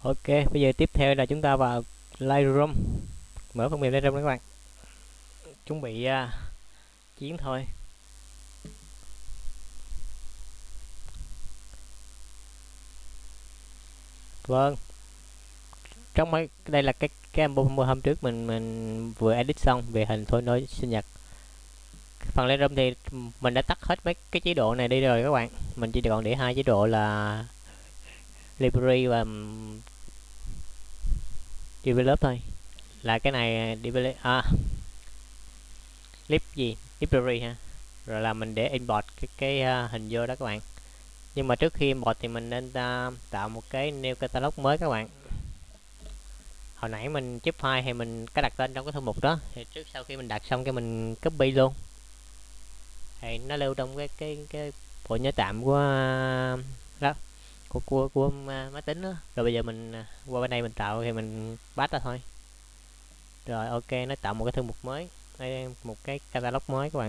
Ok, bây giờ tiếp theo là chúng ta vào Lightroom, mở phần mềm Lightroom các bạn. Chuẩn bị chiến thôi. Vâng, trong mấy đây là cái album hôm trước mình vừa edit xong về hình thôi nói sinh nhật. Phần Lightroom thì mình đã tắt hết mấy cái chế độ này đi rồi các bạn. Mình chỉ còn để hai chế độ là Library và Develop thôi. Là cái này Develop Library ha. Rồi là mình để import cái hình vô đó các bạn. Nhưng mà trước khi import thì mình nên tạo một cái new catalog mới các bạn. Hồi nãy mình chép file thì mình có đặt tên trong cái thư mục đó, thì sau khi mình đặt xong cái mình copy luôn thì nó lưu trong cái bộ nhớ tạm đó của máy tính đó. Rồi bây giờ mình qua bên đây mình tạo thì mình bắt ra thôi. Rồi ok, nó tạo một cái thư mục mới, đây một cái catalog mới các bạn.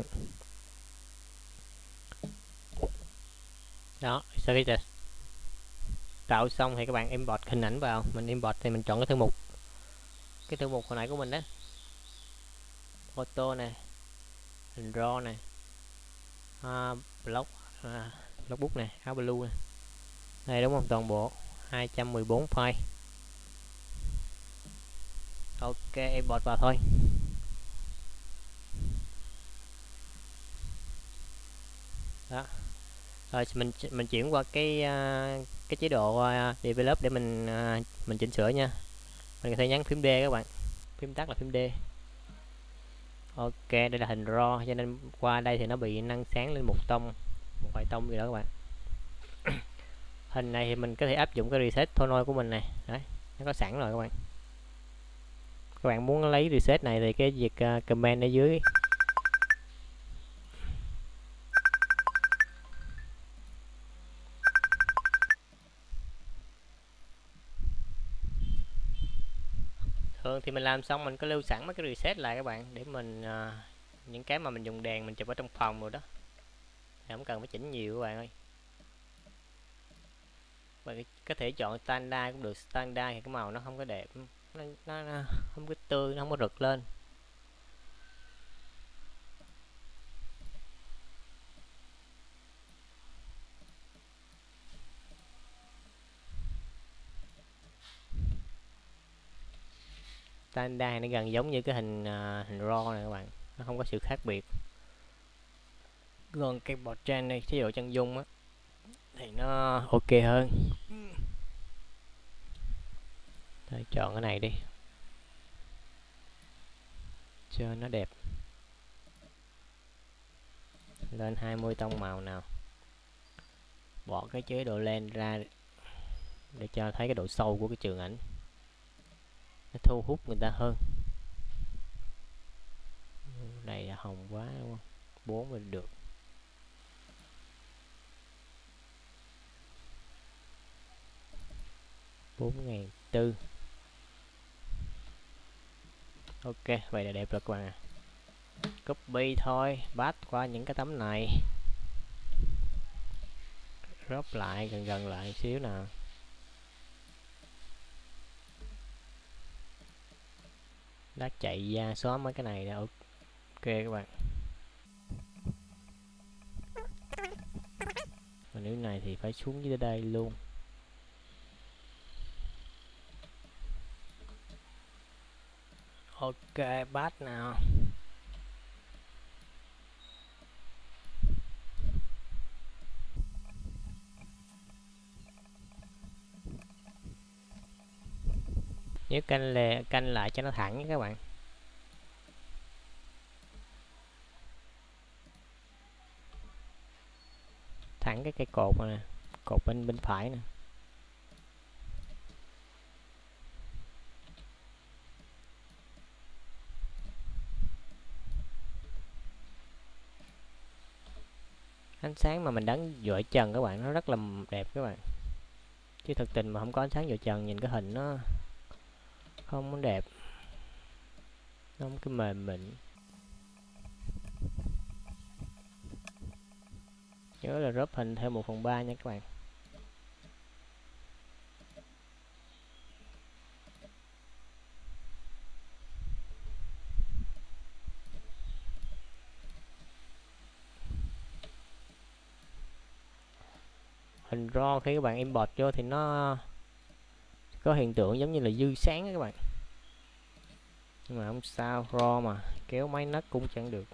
Đó, sau khi tạo xong thì các bạn import hình ảnh vào. Mình import thì mình chọn cái thư mục hồi nãy của mình đó, photo này, hình raw này, block, logbook này, áo blue này, đây đúng không, toàn bộ 214 file. Ok, import vào thôi. Đó, rồi mình chuyển qua cái chế độ develop để mình chỉnh sửa nha. Mình có thể nhấn phím D các bạn, phím tắt là phím D. Ok, đây là hình raw cho nên qua đây thì nó bị nâng sáng lên một vài tông gì đó các bạn. Hình này thì mình có thể áp dụng cái reset tono của mình này, đấy nó có sẵn rồi các bạn. Các bạn muốn lấy reset này thì cái việc comment ở dưới. Thường thì mình làm xong mình có lưu sẵn mấy cái reset lại các bạn, để mình những cái mà mình dùng đèn mình chụp ở trong phòng rồi đó, không cần phải chỉnh nhiều các bạn ơi. Bạn có thể chọn standard cũng được, standard thì cái màu nó không có đẹp, nó không có tươi, nó không có rực lên. Standard nó gần giống như cái hình raw này các bạn, nó không có sự khác biệt. Còn cái bot trend này, chế độ chân dung á, thì nó ok hơn. Thôi chọn cái này đi cho nó đẹp. Lên 20 tông màu nào, bỏ cái chế độ len ra để cho thấy cái độ sâu của cái trường ảnh, nó thu hút người ta hơn. Này là hồng quá đúng không, 4 mình được. 4.400. Ok, vậy là đẹp rồi các bạn à. Copy thôi, paste qua những cái tấm này, crop lại gần gần lại xíu nào. Lát chạy ra xóa mấy cái này là ok các bạn. Còn nếu này thì phải xuống dưới đây luôn. Ok, paste nào. Nhớ canh lại cho nó thẳng nha các bạn. Thẳng cái cây cột này nè, cột bên phải nè. Ánh sáng mà mình đánh dội trần các bạn, nó rất là đẹp các bạn. Chứ thực tình mà không có ánh sáng dội trần nhìn cái hình nó không có đẹp, nó không cái mềm mịn. Nhớ là crop hình theo 1/3 nha các bạn. hình RAW khi các bạn import vô thì nó có hiện tượng giống như là dư sáng các bạn, nhưng mà không sao, RAW mà kéo máy nấc cũng chẳng được.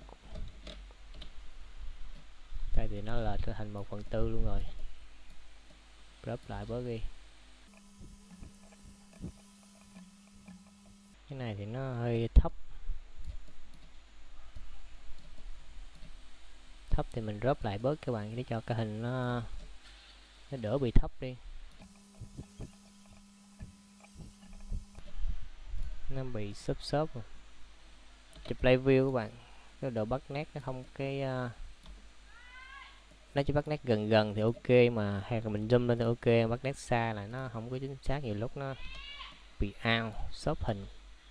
Đây thì nó lệch trở thành 1/4 luôn rồi. Crop lại bớt đi. Cái này thì nó hơi thấp. Thấp thì mình drop lại bớt các bạn, để cho cái hình nó đỡ bị thấp đi. Nó bị xốp xốp rồi. Chụp live view các bạn, cái độ bắt nét nó không cái nó chỉ bắt nét gần gần thì ok, mà hay là mình zoom lên thì ok, bắt nét xa là nó không có chính xác, nhiều lúc nó bị out xốp hình.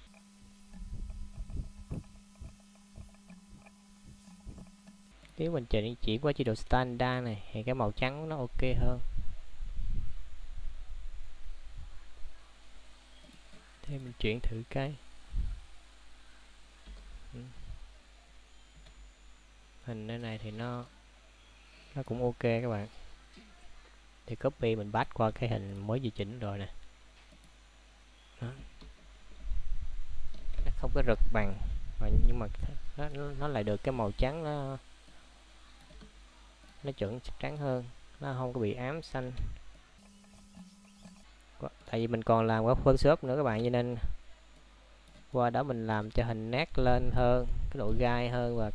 Nếu mình chuyển qua chế độ standard này thì cái màu trắng nó ok hơn. Thế mình chuyển thử cái hình nơi này thì nó cũng ok các bạn. Thì copy mình paste qua cái hình mới điều chỉnh rồi nè. Đó. Nó không có rực bằng, nhưng mà nó lại được cái màu trắng, nó chuẩn trắng hơn, nó không có bị ám xanh. Tại vì mình còn làm qua Photoshop nữa các bạn, cho nên qua đó mình làm cho hình nét lên hơn, cái độ gai hơn và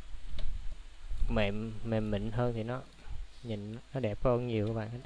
mềm mịn hơn thì nó nhìn nó đẹp hơn nhiều các bạn.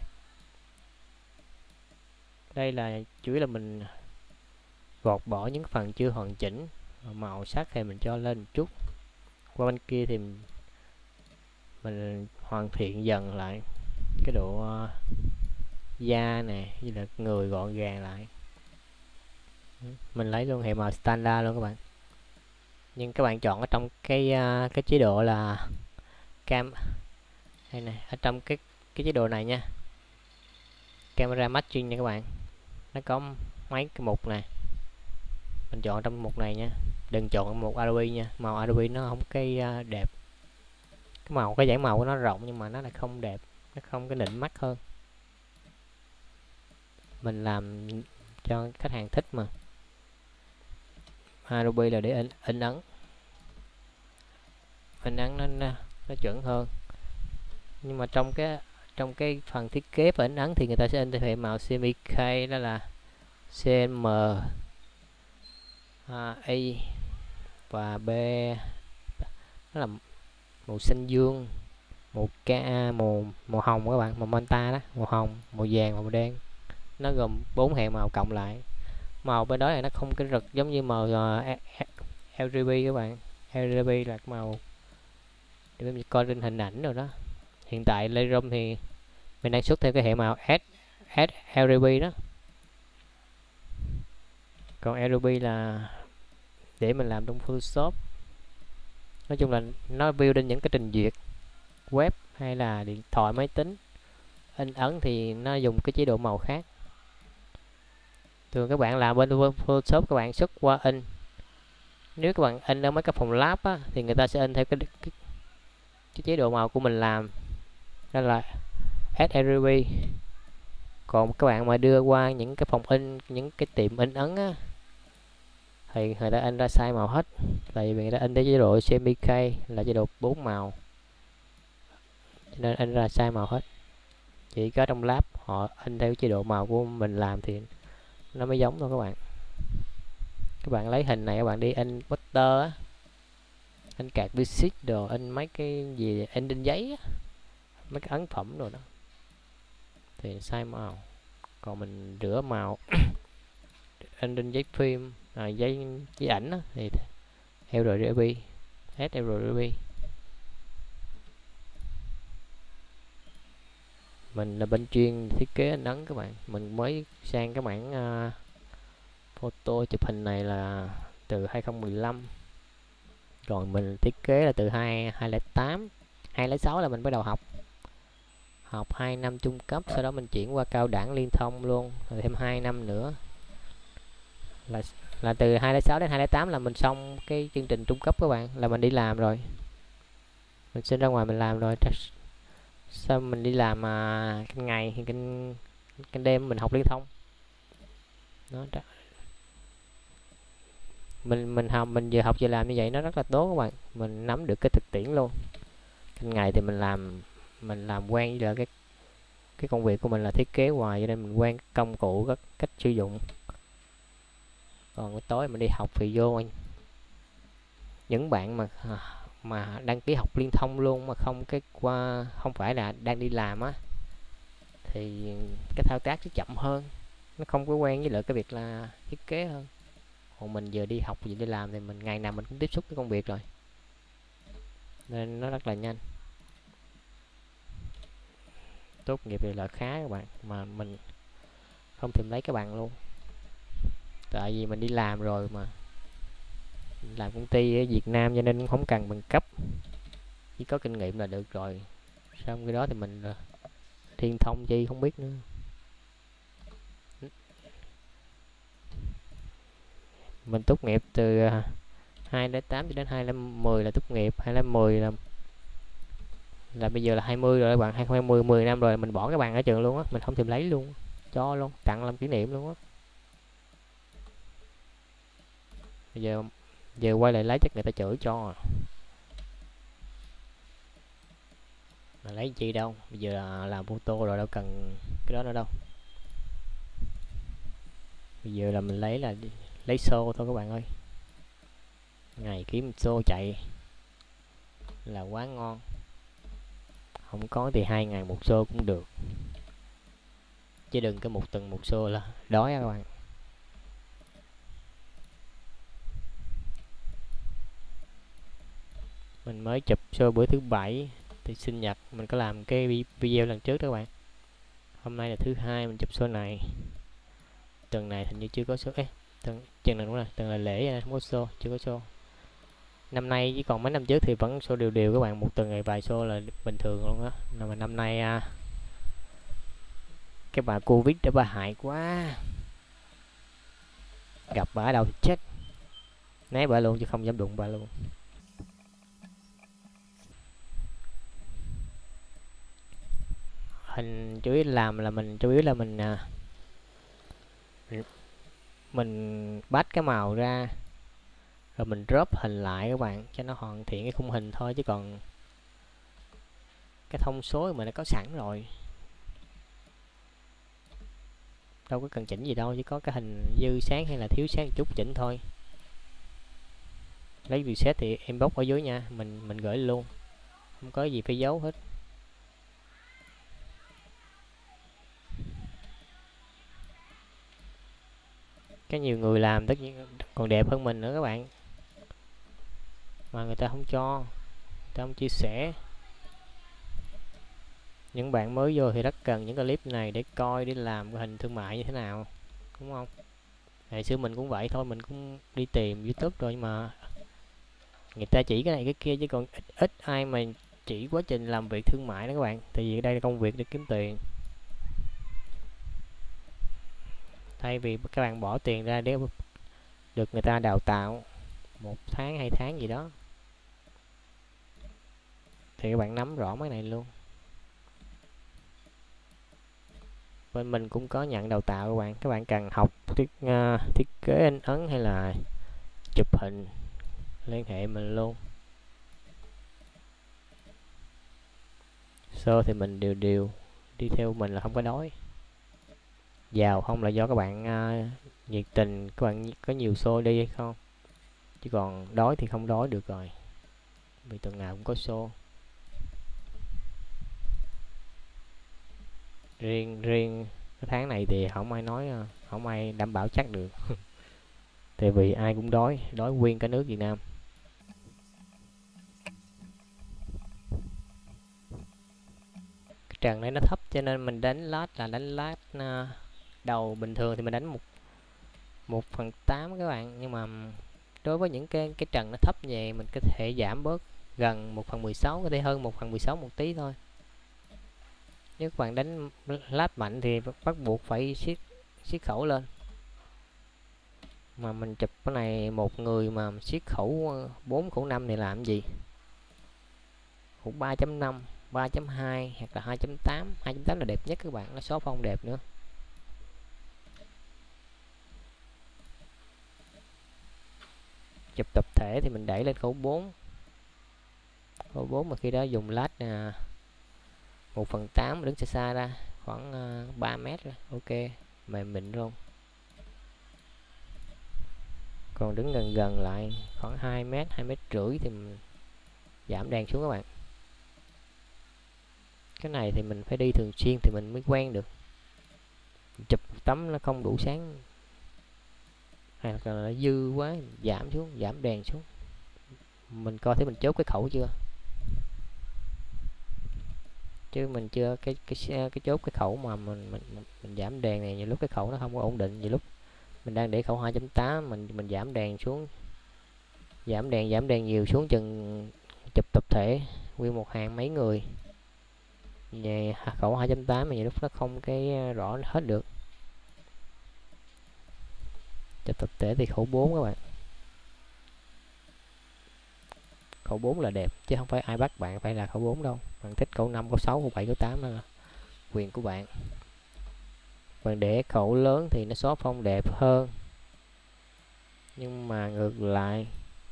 Đây là chủ yếu là mình gọt bỏ những phần chưa hoàn chỉnh, màu sắc thì mình cho lên một chút. Qua bên kia thì mình hoàn thiện dần lại cái độ da nè, như là người gọn gàng lại. Mình lấy luôn hệ màu standard luôn các bạn, nhưng các bạn chọn ở trong cái chế độ là cam hay này, ở trong cái chế độ này nha, camera matching nha các bạn. Nó có mấy cái mục này, mình chọn trong mục này nha, đừng chọn một RGB nha, màu RGB nó không cái đẹp, cái dải màu của nó rộng nhưng mà nó lại không đẹp, nó không cái nịnh mắt hơn. Mình làm cho khách hàng thích mà. RGB là để in ấn nó chuẩn hơn, nhưng mà trong cái phần thiết kế và in ấn thì người ta sẽ in theo hệ màu CMYK, đó là CM A và B, đó là màu xanh dương, màu màu hồng các bạn, màu manta đó, màu hồng, màu vàng, màu đen. Nó gồm 4 hệ màu cộng lại. Màu bên đó là nó không cái rực giống như màu RGB các bạn. RGB là màu để mình coi trên hình ảnh rồi đó. Hiện tại Lightroom thì mình đang xuất theo cái hệ màu sRGB đó. Còn RGB là để mình làm trong Photoshop. Nói chung là nó build lên những cái trình duyệt web hay là điện thoại, máy tính. In ấn thì nó dùng cái chế độ màu khác. Thường các bạn làm bên Photoshop các bạn xuất qua in. Nếu các bạn in ở mấy cái phòng lab á, thì người ta sẽ in theo cái chế độ màu của mình làm, đó là sRGB. Còn các bạn mà đưa qua những cái phòng in, những cái tiệm in ấn á, thì người ta in ra sai màu hết, tại vì người ta in theo chế độ CMYK là chế độ 4 màu, cho nên in ra sai màu hết. Chỉ có trong lab họ in theo chế độ màu của mình làm thì nó mới giống thôi các bạn. Các bạn lấy hình này các bạn đi in poster á, in card visit đồ, in mấy cái gì in trên giấy á, mấy cái ấn phẩm rồi đó thì sai màu. Còn mình rửa màu in trên giấy phim, giấy ảnh đó, thì sRGB. Mình là bên chuyên thiết kế in ấn các bạn. Mình mới sang cái mảng photo chụp hình này là từ 2015. Rồi mình thiết kế là từ 2008. 2006 là mình bắt đầu học 2 năm trung cấp, sau đó mình chuyển qua cao đẳng liên thông luôn, rồi thêm 2 năm nữa. Là từ 2006 đến 2008 là mình xong cái chương trình trung cấp các bạn, là mình đi làm rồi. Mình xin ra ngoài mình làm rồi. Sao mình đi làm canh ngày hay canh đêm mình học liên thông nó mình vừa học vừa làm như vậy nó rất là tốt các bạn, mình nắm được cái thực tiễn luôn. Canh ngày thì mình làm quen với là cái công việc của mình là thiết kế hoài, cho nên mình quen công cụ, các cách sử dụng. Còn tối mình đi học thì vô anh, những bạn mà đăng ký học liên thông luôn mà không phải là đang đi làm á, thì cái thao tác nó chậm hơn, nó không có quen với lại cái việc là thiết kế hơn. Còn mình vừa đi học vừa đi làm thì mình ngày nào mình cũng tiếp xúc với công việc rồi, nên nó rất là nhanh. Tốt nghiệp thì là khá các bạn, mà mình không thèm lấy cái bằng luôn, tại vì mình đi làm rồi mà, mình làm công ty ở Việt Nam cho nên cũng không cần bằng cấp, chỉ có kinh nghiệm là được rồi. Xong cái đó thì mình thiên thông chi không biết nữa. Mình tốt nghiệp từ 2008 cho đến 2010 là tốt nghiệp. 2010 là bây giờ là 20 rồi các bạn, 2020 10 năm rồi mình bỏ cái bằng ở trường luôn á, mình không thèm lấy luôn, cho luôn, tặng làm kỷ niệm luôn á. Bây giờ quay lại lấy chắc người ta chửi cho. Mà lấy chi đâu, bây giờ là làm photo rồi đâu cần cái đó nữa đâu. Bây giờ là mình lấy xô thôi các bạn ơi, ngày kiếm xô chạy là quá ngon. Không có thì 2 ngày một xô cũng được, chứ đừng có một tuần một xô là đói các bạn. Mình mới chụp xô bữa thứ bảy thì sinh nhật, mình có làm cái video lần trước đó các bạn. Hôm nay là thứ hai mình chụp xô này. Tuần này hình như chưa có xô ấy, tuần này đúng rồi, tuần là lễ không có xô, chưa có xô. Năm nay chỉ còn mấy năm trước thì vẫn xô đều đều các bạn, một tuần ngày vài xô là bình thường luôn á. Mà năm nay cái bà Covid đã bà hại quá, gặp bà ở đâu thì chết, né bà luôn chứ không dám đụng bà luôn. Hình chủ yếu làm là mình chủ yếu là mình bắt cái màu ra rồi mình drop hình lại các bạn, cho nó hoàn thiện cái khung hình thôi, chứ còn cái thông số mình đã có sẵn rồi, đâu có cần chỉnh gì đâu, chỉ có cái hình dư sáng hay là thiếu sáng chút chỉnh thôi. Lấy reset thì inbox ở dưới nha, mình gửi luôn, không có gì phải giấu hết. Cái nhiều người làm tất nhiên còn đẹp hơn mình nữa các bạn, mà người ta không cho, người ta không chia sẻ. Những bạn mới vô thì rất cần những clip này để coi, để làm cái hình thương mại như thế nào, đúng không? Ngày xưa mình cũng vậy thôi, mình cũng đi tìm YouTube rồi, nhưng mà người ta chỉ cái này cái kia, chứ còn ít ai mà chỉ quá trình làm việc thương mại đó các bạn. Tại vì đây là công việc để kiếm tiền, thay vì các bạn bỏ tiền ra để được người ta đào tạo 1 tháng 2 tháng gì đó, thì các bạn nắm rõ mấy này luôn. Bên mình cũng có nhận đào tạo các bạn cần học thiết kế in ấn hay là chụp hình, liên hệ mình luôn. Show thì mình đều đi theo mình là không có đói. Giàu không là do các bạn nhiệt tình, các bạn có nhiều show đi hay không, chứ còn đói thì không đói được rồi, vì tuần nào cũng có show. Riêng cái tháng này thì không ai nói, không ai đảm bảo chắc được tại vì ai cũng đói nguyên cả nước Việt Nam. Cái trần này nó thấp cho nên mình đánh lát đầu bình thường thì mình đánh 1/8 các bạn, nhưng mà đối với những cái trần nó thấp về mình có thể giảm bớt gần 1/16, có thể hơn 1/16 một tí thôi. Nếu các bạn đánh lát mạnh thì bắt buộc phải siết khẩu lên, mà mình chụp cái này một người mà siết khẩu 4 khẩu 5 thì làm gì, khẩu 3.5 3.2 hoặc là 2.8. 2.8 là đẹp nhất các bạn, nó số phông đẹp nữa. Chụp tập thể thì mình đẩy lên khẩu 4. Khẩu 4 mà khi đó dùng lát 1/8, đứng xa xa ra khoảng 3 mét rồi. Ok, mềm mịn luôn. Còn đứng gần gần lại khoảng 2 mét, 2 mét rưỡi thì mình giảm đèn xuống các bạn. Cái này thì mình phải đi thường xuyên thì mình mới quen được. Chụp tấm nó không đủ sáng hay là nó dư quá, giảm xuống, giảm đèn xuống. Mình coi thấy mình chốt cái khẩu chưa, chứ mình chưa cái chốt cái khẩu mà mình giảm đèn này. Nhiều lúc cái khẩu nó không có ổn định, nhiều lúc mình đang để khẩu 2.8 mình giảm đèn xuống, giảm đèn nhiều xuống chừng chụp tập thể nguyên một hàng mấy người về khẩu 2.8 mà nhiều lúc nó không cái rõ hết được. Chụp tập thể thì khẩu 4 các bạn. Khẩu 4 là đẹp chứ không phải ai bắt bạn phải là khẩu 4 đâu. Bạn thích khẩu 5, khẩu 6, khẩu 7, khẩu 8 là quyền của bạn. Còn để khẩu lớn thì nó xóa phông đẹp hơn, nhưng mà ngược lại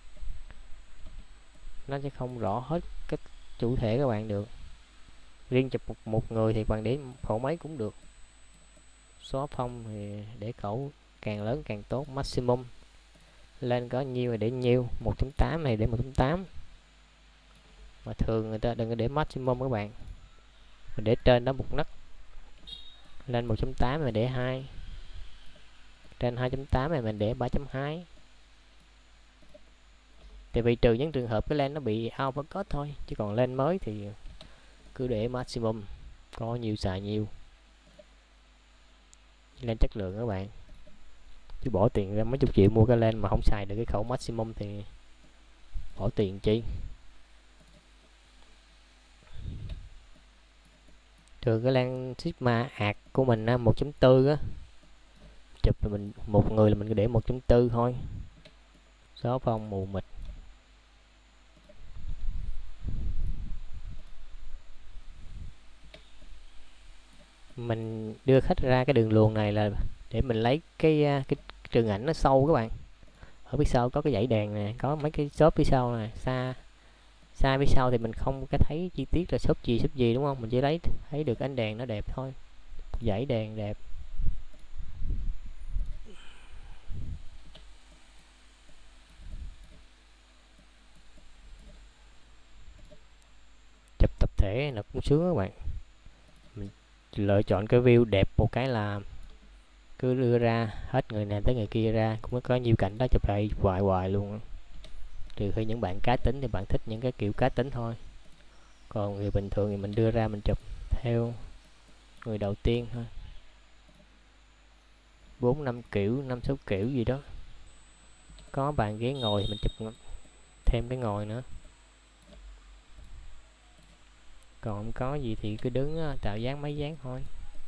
nó sẽ không rõ hết cái chủ thể các bạn được. Riêng chụp một người thì bạn để khẩu mấy cũng được. Xóa phông thì để khẩu càng lớn càng tốt, maximum lên có nhiêu thì để nhiêu. 1.8 này để 1.8, mà thường người ta đừng có để maximum các bạn, mình để trên đó một nấc. Lên 1.8 mình để 2, trên 2.8 này mình để 3.2. Tại vì trừ những trường hợp cái len nó bị overcut thôi, chứ còn len mới thì cứ để maximum, có nhiều xài nhiều. Len chất lượng các bạn, chứ bỏ tiền ra mấy chục triệu mua cái len mà không xài được cái khẩu maximum thì bỏ tiền chi. Trừ cái len Sigma ạt của mình 1.4 á, chụp là mình một người là mình cứ để 1.4 thôi, gió phong mù mịt. Mình đưa khách ra cái đường luồng này là để mình lấy cái trường ảnh nó sâu các bạn. Ở phía sau có cái dãy đèn nè, có mấy cái xốp phía sau nè, xa phía sau thì mình không có thấy chi tiết là xốp gì đúng không, mình chỉ thấy được ánh đèn nó đẹp thôi, dãy đèn đẹp. Chụp tập thể nó cũng sướng các bạn. Mình lựa chọn cái view đẹp một cái là cứ đưa ra hết người này tới người kia ra, cũng có nhiều cảnh đó chụp lại hoài luôn. Trừ khi những bạn cá tính thì bạn thích những cái kiểu cá tính thôi, còn người bình thường thì mình đưa ra mình chụp theo người đầu tiên thôi. 4-5 kiểu, 5-6 kiểu gì đó. Có bàn ghế ngồi thì mình chụp thêm cái ngồi nữa, còn không có gì thì cứ đứng tạo dáng mấy dáng thôi.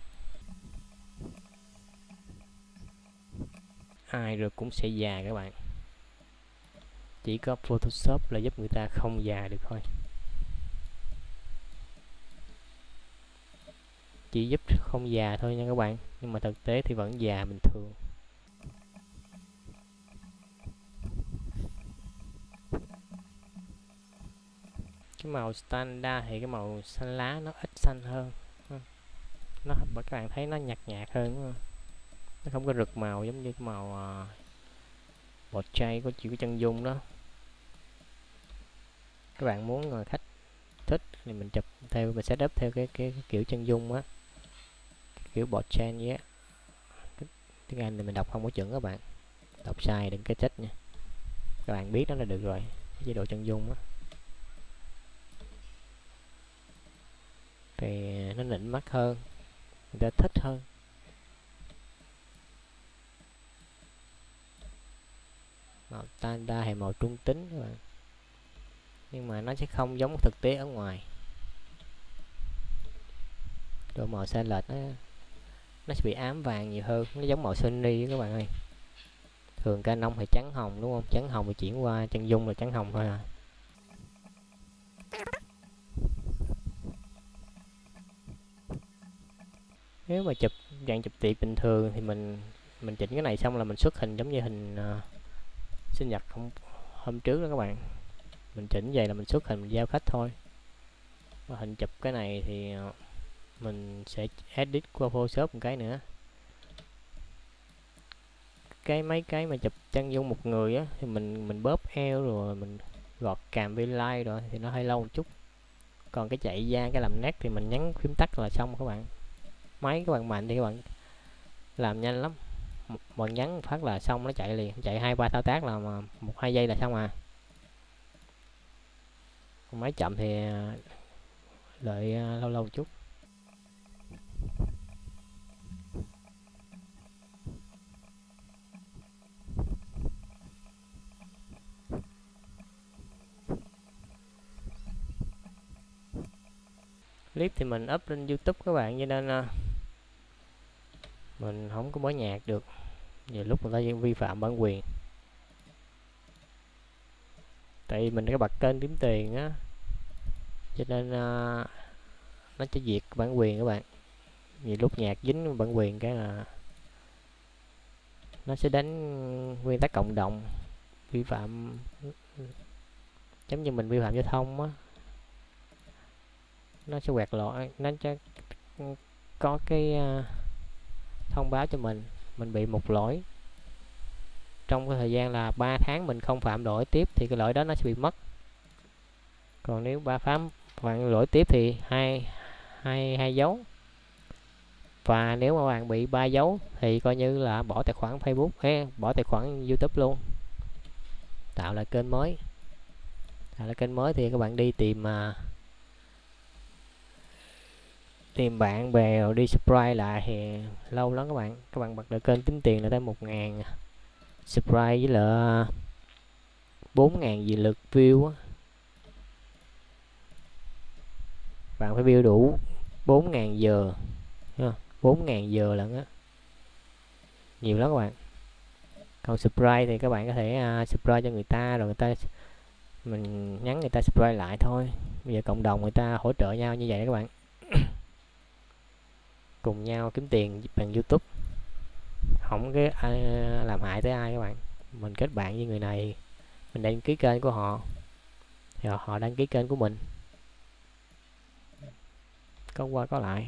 Ai rồi cũng sẽ già các bạn, chỉ có Photoshop là giúp người ta không già được thôi, chỉ giúp không già thôi nha các bạn, nhưng mà thực tế thì vẫn già bình thường. Cái màu standard thì cái màu xanh lá nó ít xanh hơn, nó các bạn thấy nó nhạt nhạt hơn đúng không? Nó không có rực màu giống như cái màu bọt chay của chữ chân dung đó. Các bạn muốn người khách thích thì mình chụp theo, mình setup theo cái kiểu chân dung á, kiểu bọt chay nhé. Tiếng Anh thì mình đọc không có chuẩn các bạn, đọc sai đừng cái trách nha, các bạn biết đó là được rồi. Cái chế độ chân dung á thì nó nịnh mắt hơn, người ta thích hơn. Màu standard hay màu trung tính các bạn, nhưng mà nó sẽ không giống thực tế ở ngoài. Độ màu sai lệch nó sẽ bị ám vàng nhiều hơn, nó giống màu Sony các bạn ơi. Thường Canon thì trắng hồng đúng không, trắng hồng thì chuyển qua chân dung là trắng hồng thôi à. Nếu mà chụp dạng chụp tiệc bình thường thì mình chỉnh cái này xong là mình xuất hình giống như hình sinh nhật hôm trước đó các bạn. Mình chỉnh vậy là mình xuất hình mình giao khách thôi. Và hình chụp cái này thì mình sẽ edit qua Photoshop một cái nữa. Mấy cái mà chụp chân dung một người á thì mình bóp eo rồi mình gọt càm vi like rồi thì nó hơi lâu một chút. Còn cái chạy da cái làm nét thì mình nhấn phím tắt là xong các bạn. Máy các bạn mạnh thì các bạn làm nhanh lắm, một nhấn phát là xong, nó chạy liền, chạy 2-3 thao tác là 1-2 giây là xong à. Còn máy chậm thì đợi lâu lâu một chút. Clip thì mình up lên YouTube các bạn, cho nên mình không có mở nhạc được, nhiều lúc người ta vi phạm bản quyền. Tại vì mình có bật kênh kiếm tiền á, cho nên nó sẽ diệt bản quyền các bạn. Nhiều lúc nhạc dính bản quyền cái là nó sẽ đánh nguyên tắc cộng đồng, vi phạm giống như mình vi phạm giao thông á, nó sẽ quẹt lỗi, nó sẽ có cái thông báo cho mình bị một lỗi trong cái thời gian là 3 tháng mình không phạm lỗi tiếp thì cái lỗi đó nó sẽ bị mất. Còn nếu phạm lỗi tiếp thì hai dấu, và nếu mà bạn bị 3 dấu thì coi như là bỏ tài khoản Facebook hay bỏ tài khoản YouTube luôn. Tạo lại kênh mới thì các bạn đi tìm bạn bè rồi đi subscribe lại thì lâu lắm các bạn bật được kênh tính tiền là tới 1.000 subscribe với là 4.000 gì lượt view á. Bạn phải view đủ 4.000 giờ, 4.000 giờ lận á, nhiều lắm các bạn. Còn subscribe thì các bạn có thể subscribe cho người ta rồi mình nhắn người ta subscribe lại thôi. Bây giờ cộng đồng người ta hỗ trợ nhau như vậy đó các bạn. Cùng nhau kiếm tiền bằng YouTube, không cái làm hại tới ai các bạn. Mình kết bạn với người này, mình đăng ký kênh của họ thì họ đăng ký kênh của mình, có qua có lại.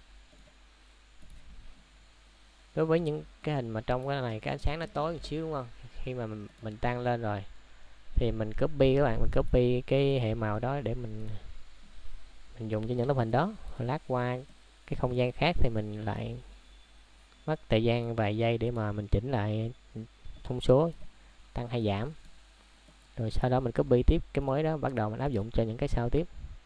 Đối với những cái hình mà trong cái này cái ánh sáng nó tối một xíu đúng không, khi mà mình tăng lên rồi thì mình copy các bạn, mình copy cái hệ màu đó để mình dùng cho những tấm hình đó, lát qua cái không gian khác thì mình lại mất thời gian vài giây để mà mình chỉnh lại thông số tăng hay giảm, rồi sau đó mình copy tiếp cái mới đó, bắt đầu mình áp dụng cho những cái sau tiếp.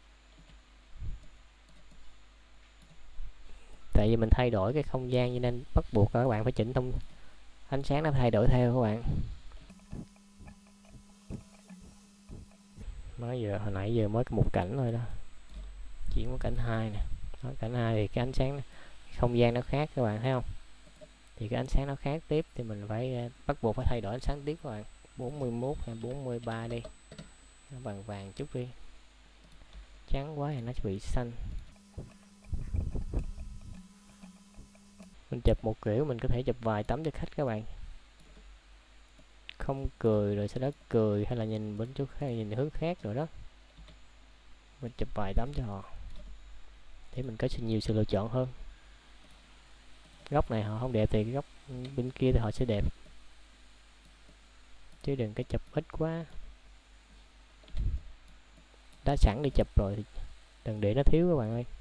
Tại vì mình thay đổi cái không gian cho nên bắt buộc các bạn phải chỉnh ánh sáng nó thay đổi theo các bạn. Hồi nãy giờ mới có một cảnh thôi đó, chuyển qua cảnh 2 nè. Cảnh 2 thì cái ánh sáng không gian nó khác các bạn thấy không, thì cái ánh sáng nó khác tiếp thì mình phải bắt buộc phải thay đổi ánh sáng tiếp các bạn. 41 hay 43 đi, nó vàng vàng chút đi, trắng quá thì nó sẽ bị xanh. Mình chụp một kiểu mình có thể chụp vài tấm cho khách các bạn, không cười rồi sau đó cười hay là nhìn bên chỗ khác, nhìn hướng khác rồi đó, mình chụp vài tấm cho họ để mình có nhiều sự lựa chọn hơn. Góc này họ không đẹp thì cái góc bên kia thì họ sẽ đẹp, chứ đừng có chụp ít quá. Đã sẵn đi chụp rồi thì đừng để nó thiếu các bạn ơi.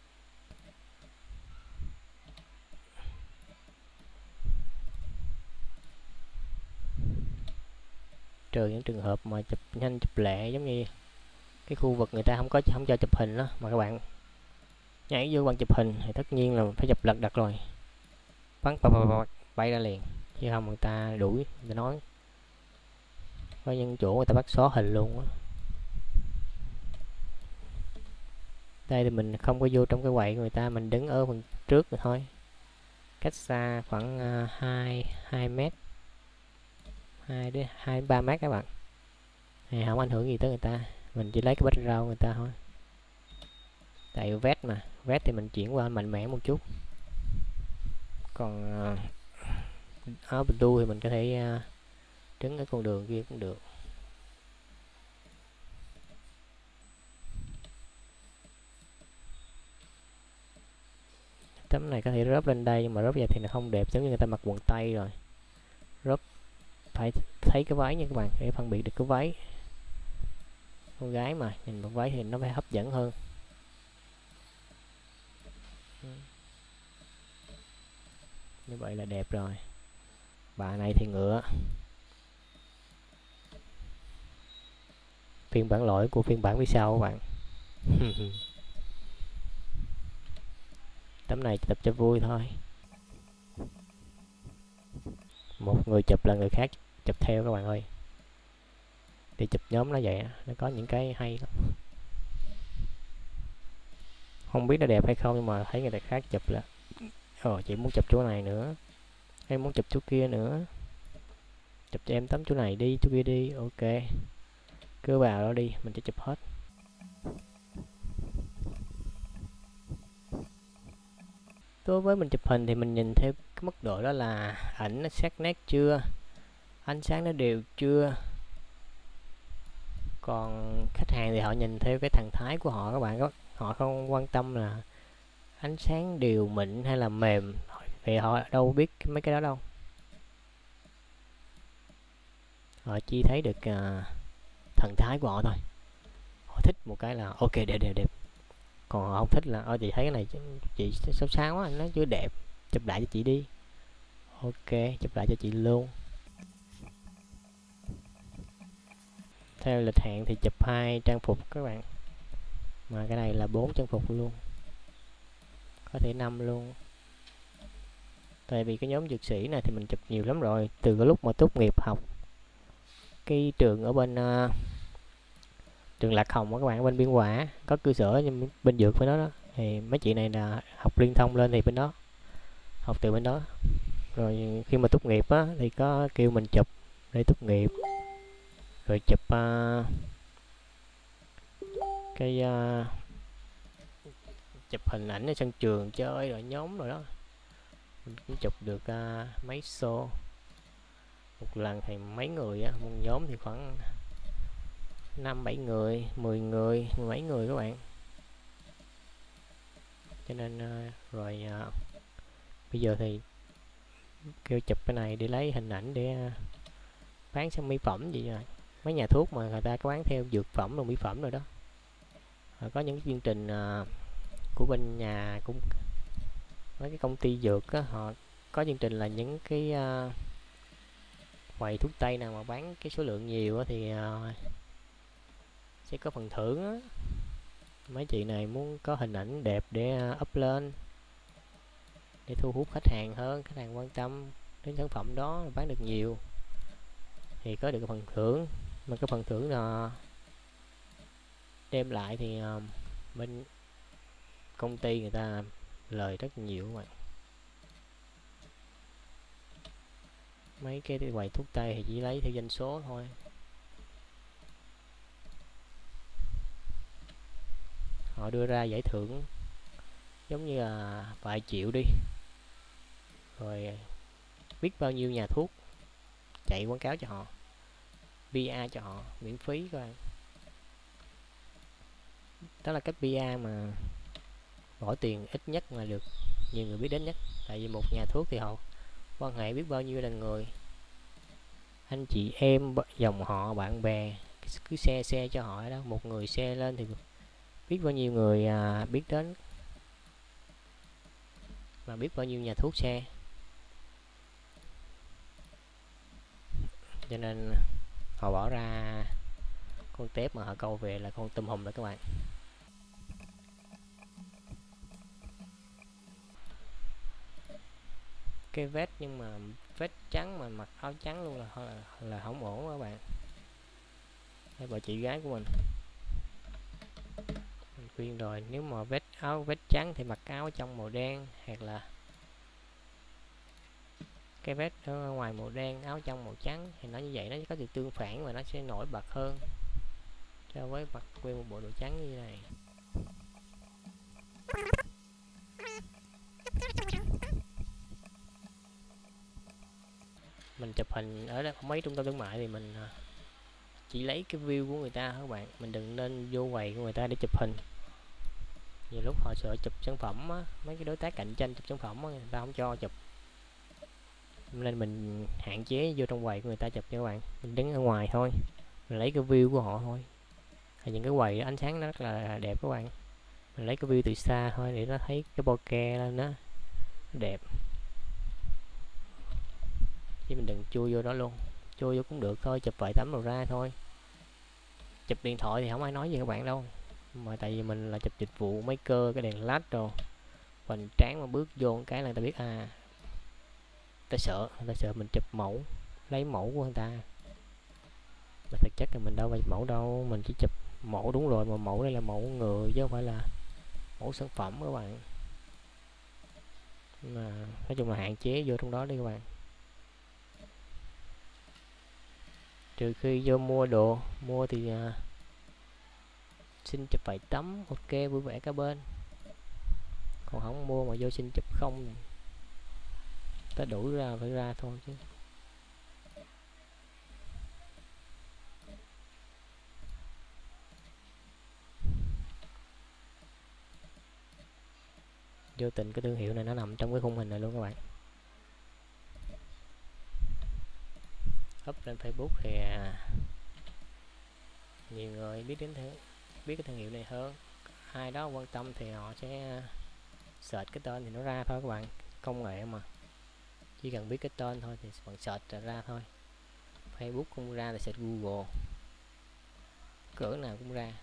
Trừ những trường hợp mà chụp nhanh chụp lẹ, giống như cái khu vực người ta không cho chụp hình đó, mà các bạn nhảy vô bằng chụp hình thì tất nhiên là phải chụp lật đật rồi, bắn bay ra liền, chứ không người ta đuổi, người ta nói có những chỗ người ta bắt xóa hình luôn á. Đây thì mình không có vô trong cái quầy của người ta, mình đứng ở phần trước rồi thôi, cách xa khoảng 2 mét, 2 đến 3 mét các bạn, thì không ảnh hưởng gì tới người ta, mình chỉ lấy cái background người ta thôi. Tại vét mà, vét thì mình chuyển qua mạnh mẽ một chút. Còn áo blue thì mình có thể trứng cái con đường kia cũng được. Tấm này có thể rớp lên đây, nhưng mà rớp vậy thì nó không đẹp, giống như người ta mặc quần tây rồi. Rớp phải thấy cái váy nha các bạn, để phân biệt được cái váy. Con gái mà nhìn một váy thì nó phải hấp dẫn hơn. Như vậy là đẹp rồi. Bà này thì ngựa. Phiên bản lỗi của phiên bản phía sau các bạn. Tấm này chụp cho vui thôi. Một người chụp là người khác chụp theo các bạn ơi. Đi chụp nhóm nó vậy, nó có những cái hay lắm. Không biết nó đẹp hay không, nhưng mà thấy người ta khác chụp là chị muốn chụp chỗ này nữa, em muốn chụp chỗ kia nữa, chụp cho em tấm chỗ này đi, chỗ kia đi. Ok, cứ vào đó đi, mình sẽ chụp hết. Đối với mình chụp hình thì mình nhìn theo cái mức độ đó là ảnh nó sắc nét chưa, ánh sáng nó đều chưa. Còn khách hàng thì họ nhìn theo cái thần thái của họ các bạn, họ không quan tâm là ánh sáng đều mịn hay là mềm, vì họ đâu biết mấy cái đó đâu. Họ chỉ thấy được thần thái của họ thôi. Họ thích một cái là ok, đẹp đẹp đẹp. Còn họ không thích là chị thấy cái này chị xấu xáo quá, nó chưa đẹp, chụp lại cho chị đi. Ok, chụp lại cho chị luôn. Theo lịch hẹn thì chụp 2 trang phục các bạn, mà cái này là 4 trang phục luôn, có thể 5 luôn. Tại vì cái nhóm dược sĩ này thì mình chụp nhiều lắm rồi, từ cái lúc mà tốt nghiệp học cái trường ở bên trường Lạc Hồng á các bạn, bên Biên Hòa có cơ sở nhưng bên dược với nó đó, thì mấy chị này là học liên thông lên thì bên đó, học từ bên đó. Rồi khi mà tốt nghiệp á thì có kêu mình chụp để tốt nghiệp, rồi chụp cái chụp hình ảnh ở sân trường chơi rồi nhóm rồi đó. Mình cũng chụp được mấy show một lần thì mấy người á, một nhóm thì khoảng 5-7 người, 10 người, 10 mấy người các bạn. Cho nên rồi bây giờ thì kêu chụp cái này để lấy hình ảnh để bán sang mỹ phẩm gì rồi. Mấy nhà thuốc mà người ta có bán theo dược phẩm rồi mỹ phẩm rồi đó. Có những chương trình của bên nhà cũng mấy cái công ty dược á, họ có chương trình là những cái quầy thuốc tây nào mà bán cái số lượng nhiều á thì sẽ có phần thưởng á. Mấy chị này muốn có hình ảnh đẹp để up lên, để thu hút khách hàng hơn, khách hàng quan tâm đến sản phẩm đó, bán được nhiều thì có được cái phần thưởng. Mà cái phần thưởng là đem lại thì bên công ty người ta lời rất nhiều các bạn. Mấy cái quầy thuốc tây thì chỉ lấy theo doanh số thôi. Họ đưa ra giải thưởng giống như là vài triệu đi, rồi biết bao nhiêu nhà thuốc chạy quảng cáo cho họ, PR cho họ miễn phí các bạn. Đó là cách PR mà bỏ tiền ít nhất mà được nhiều người biết đến nhất. Tại vì một nhà thuốc thì họ quan hệ biết bao nhiêu là người, anh chị em, dòng họ, bạn bè, cứ share cho họ đó. Một người share lên thì biết bao nhiêu người biết đến, mà biết bao nhiêu nhà thuốc share. Cho nên họ bỏ ra con tép mà họ câu về là con tôm hùm đó các bạn. Cái vết, nhưng mà vết trắng mà mặc áo trắng luôn là không ổn các bạn. Đây bà chị gái của mình khuyên rồi, nếu mà vết áo vết trắng thì mặc áo trong màu đen, hoặc là cái vết ở ngoài màu đen, áo trong màu trắng, thì nó như vậy nó có sự tương phản và nó sẽ nổi bật hơn so với mặc nguyên một bộ đồ trắng như này. chụp hình ở đó mấy trung tâm thương mại thì mình chỉ lấy cái view của người ta các bạn, mình đừng nên vô quầy của người ta để chụp hình. Nhiều lúc họ sợ chụp sản phẩm á, mấy cái đối tác cạnh tranh chụp sản phẩm á, người ta không cho chụp, nên mình hạn chế vô trong quầy của người ta chụp cho các bạn. Mình đứng ở ngoài thôi, mình lấy cái view của họ thôi. Hay những cái quầy ánh sáng nó rất là đẹp các bạn, mình lấy cái view từ xa thôi để nó thấy cái bokeh lên đó đẹp, chứ mình đừng chui vô đó luôn. Chui vô cũng được thôi, chụp vài tấm rồi ra thôi. Chụp điện thoại thì không ai nói gì các bạn đâu, mà tại vì mình là chụp dịch vụ mấy cơ cái đèn led rồi, hoành tráng mà bước vô cái là người ta biết ta sợ mình chụp mẫu, lấy mẫu của người ta, mà thực chất là mình đâu phải mẫu đâu, mình chỉ chụp mẫu. Đúng rồi, mà mẫu đây là mẫu người chứ không phải là mẫu sản phẩm các bạn. Mà nói chung là hạn chế vô trong đó đi các bạn, trừ khi vô mua đồ. Mua thì xin chụp vài tấm, ok vui vẻ cả bên. Còn không mua mà vô xin chụp không, ta đuổi ra phải ra thôi chứ. Vô tình cái thương hiệu này nó nằm trong cái khung hình này luôn các bạn. Up lên Facebook thì nhiều người biết cái thương hiệu này hơn. Ai đó quan tâm thì họ sẽ search cái tên thì nó ra thôi các bạn. Công nghệ mà, chỉ cần biết cái tên thôi thì bạn search ra thôi. Facebook cũng ra thì search Google, cỡ nào cũng ra.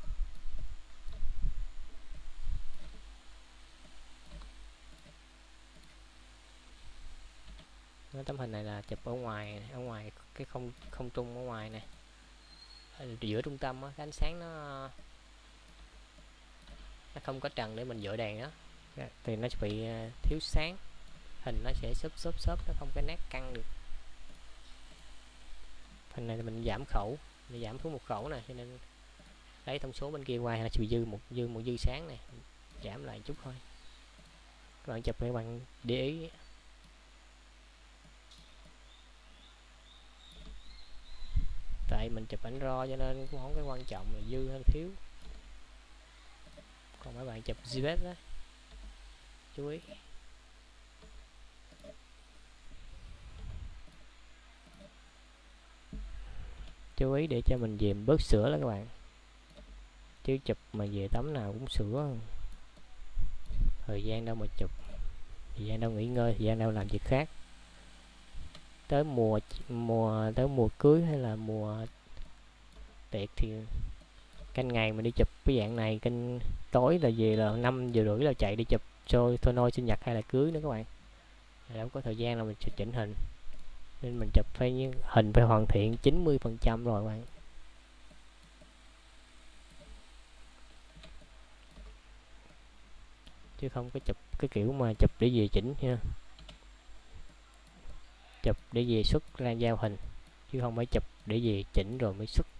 Cái tấm hình này là chụp ở ngoài cái không trung ở ngoài này, giữa trung tâm á, cái ánh sáng nó không có trần để mình dội đèn đó thì nó sẽ bị thiếu sáng, hình nó sẽ xốp, nó không có nét căng được. Phần này thì mình giảm khẩu, mình giảm xuống một khẩu này, cho nên lấy thông số bên kia qua là sẽ bị dư một dư sáng này, giảm lại chút thôi. Các bạn chụp, các bạn để ý tại mình chụp ảnh RAW cho nên cũng không cái quan trọng là dư hay thiếu. Còn mấy bạn chụp JPEG đó chú ý. Chú ý để cho mình về bớt sửa đó các bạn, chứ chụp mà về tấm nào cũng sửa, thời gian đâu mà chụp, thời gian đâu nghỉ ngơi, thời gian đâu làm việc khác. Tới mùa cưới hay là mùa tiệc thì canh ngày mình đi chụp cái dạng này, canh tối là về là 5 giờ rưỡi là chạy đi chụp cho thôi nôi sinh nhật hay là cưới nữa các bạn, đâu có thời gian là mình chỉnh hình, nên mình chụp hình phải hoàn thiện 90% rồi các bạn. Chứ không có chụp cái kiểu mà chụp để về chỉnh nha, chụp để về xuất ra giao hình, chứ không phải chụp để về chỉnh rồi mới xuất.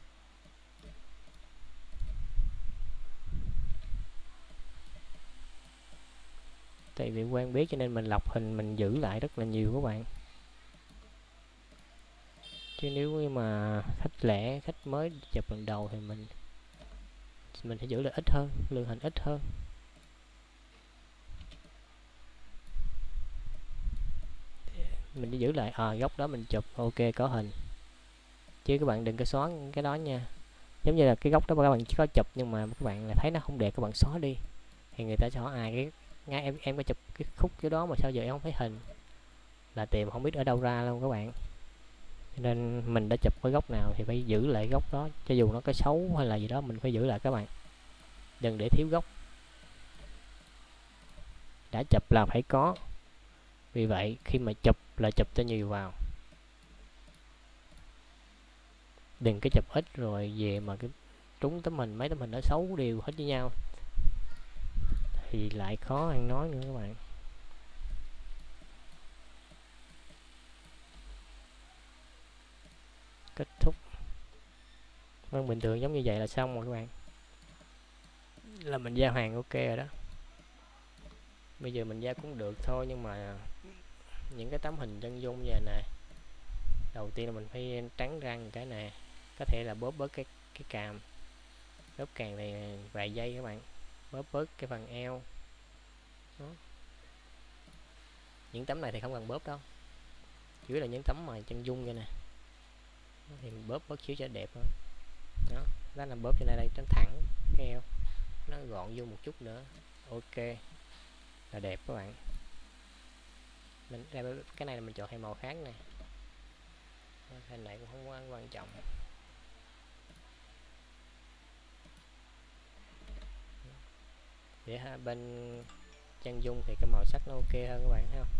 Tại vì quen biết cho nên mình lọc hình mình giữ lại rất là nhiều các bạn, chứ nếu như mà khách lẻ, khách mới chụp lần đầu thì mình sẽ giữ lại ít hơn, lượng hình ít hơn. Mình chỉ giữ lại góc đó mình chụp ok có hình, chứ các bạn đừng có xóa cái đó nha. Giống như là cái góc đó các bạn chỉ có chụp nhưng mà các bạn là thấy nó không đẹp, các bạn xóa đi thì người ta sẽ hỏi cái ngay em có chụp cái khúc kiểu đó mà sao giờ em không thấy hình, là tìm không biết ở đâu ra luôn các bạn. Nên mình đã chụp cái góc nào thì phải giữ lại góc đó, cho dù nó có xấu hay là gì đó mình phải giữ lại các bạn, đừng để thiếu góc. Đã chụp là phải có, vì vậy khi mà chụp là chụp cho nhiều vào, đừng cái chụp ít rồi về mà cái trúng tấm hình, mấy tấm hình nó xấu đều hết với nhau thì lại khó ăn nói nữa các bạn. Kết thúc vâng, bình thường giống như vậy là xong rồi các bạn, là mình giao hàng ok rồi đó. Bây giờ mình giao cũng được thôi, nhưng mà những cái tấm hình chân dung như này Đầu tiên là mình phải trắng răng cái nè, có thể là bóp bớt cái càm, bóp càng này vài giây các bạn, bóp bớt cái phần eo. Đó. Những tấm này thì không cần bóp đâu, chủ yếu là những tấm mà chân dung vậy nè thì mình bóp bớt xíu cho đẹp thôi. Đó, đó là bóp cho đây cho thẳng cái eo, nó gọn vô một chút nữa, ok là đẹp các bạn. Mình cái này là mình chọn hai màu khác nè, cái này cũng không quá quan trọng. Để bên chân dung thì cái màu sắc nó ok hơn các bạn thấy không.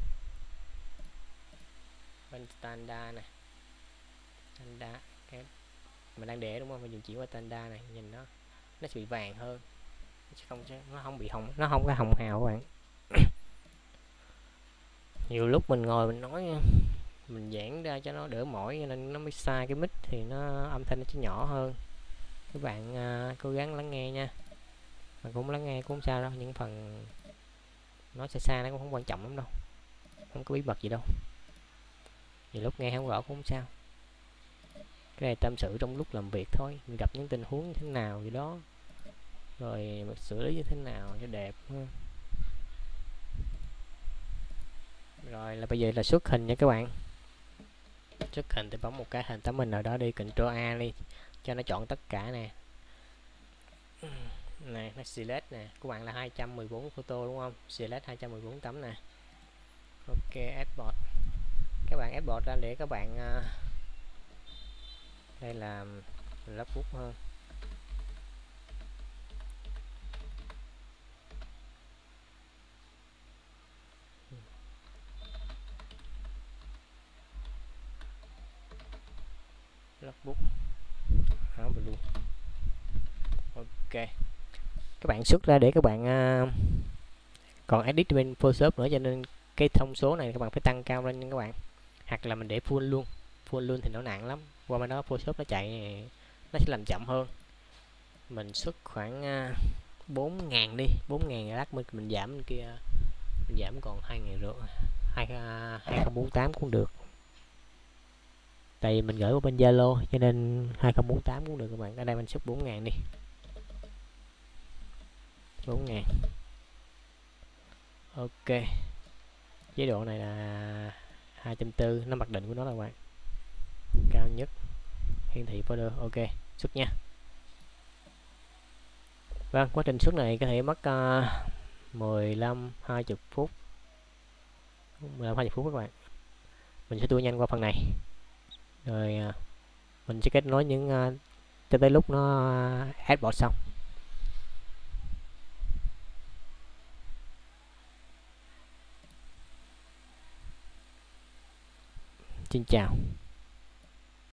Bên standard nè, standard cái mình đang để đúng không, mình chuyển qua standard này, nhìn nó sẽ bị vàng hơn, chứ nó không bị hồng, nó không có hồng hào các bạn. Nhiều lúc mình ngồi mình nói mình giãn ra cho nó đỡ mỏi nên nó mới sai cái mic thì nó âm thanh nó chỉ nhỏ hơn. Các bạn cố gắng lắng nghe nha, mà cũng lắng nghe cũng không sao đâu, những phần nó xa nó cũng không quan trọng lắm đâu, không có bí mật gì đâu, nhiều lúc nghe không rõ cũng không sao. Cái này tâm sự trong lúc làm việc thôi, mình gặp những tình huống như thế nào gì đó rồi mình xử lý như thế nào cho đẹp. Rồi là bây giờ là xuất hình nha các bạn. Xuất hình thì bấm một cái hình tấm hình nào đó đi, Ctrl A đi cho nó chọn tất cả nè. Này nó select nè, các bạn là 214 photo đúng không, select 214 tấm nè. Ok, export, các bạn export ra để các bạn đây là logbook hơn. Logbook áo blue. Ok, các bạn xuất ra để các bạn còn edit bên Photoshop nữa, cho nên cái thông số này các bạn phải tăng cao lên nha các bạn, hoặc là mình để full luôn thì nó nặng lắm, qua bên đó Photoshop nó chạy nó sẽ làm chậm hơn. Mình xuất khoảng 4.000 đi, 4.000 lát mình giảm bên kia, mình giảm còn 2.500, 2048 cũng được, tại vì mình gửi qua bên Zalo cho nên 2048 cũng được các bạn. Ở đây mình xuất 4.000 đi, 4.000. Ok, chế độ này là 240, nó mặc định của nó là bạn cao nhất, hiển thị folder. Ok, xuất nha. Vâng, quá trình xuất này có thể mất 15-20 phút, 15-20 phút các bạn. Mình sẽ tua nhanh qua phần này rồi mình sẽ kết nối những cho tới lúc nó export xong. Xin chào.